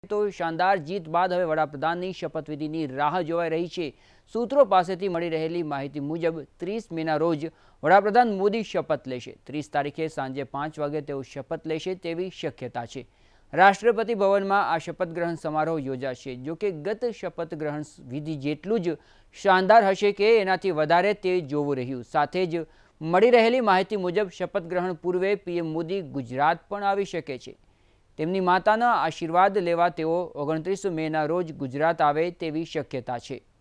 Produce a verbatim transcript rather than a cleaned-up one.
તો શાનદાર જીત બાદ હવે વડાપ્રધાનની શપથવિધિની રાહ જોવાઈ રહી છે। સૂત્રો પાસેથી મળી રહેલી માહિતી મુજબ ત્રીસ મેના રોજ વડાપ્રધાન મોદી શપથ લેશે। ત્રીસ તારીખે સાંજે પાંચ વાગે તેઓ શપથ લેશે તેવી શક્યતા છે। રાષ્ટ્રપતિ ભવનમાં આ શપથ ગ્રહણ સમારોહ યોજાશે। જો કે ગત શપથ ગ્રહણ વિધિ જેટલું જ શાનદાર હશે કે એનાથી વધારે તે જોવું રહ્યું। સાથે જ મળી રહેલી માહિતી મુજબ શપથ ગ્રહણ પૂર્વે પીએમ મોદી ગુજરાત પણ આવી શકે છે। તેમની માતાના આશીર્વાદ લેવા તેઓ ઓગણત્રીસ મેના રોજ ગુજરાત આવે તેવી શક્યતા છે।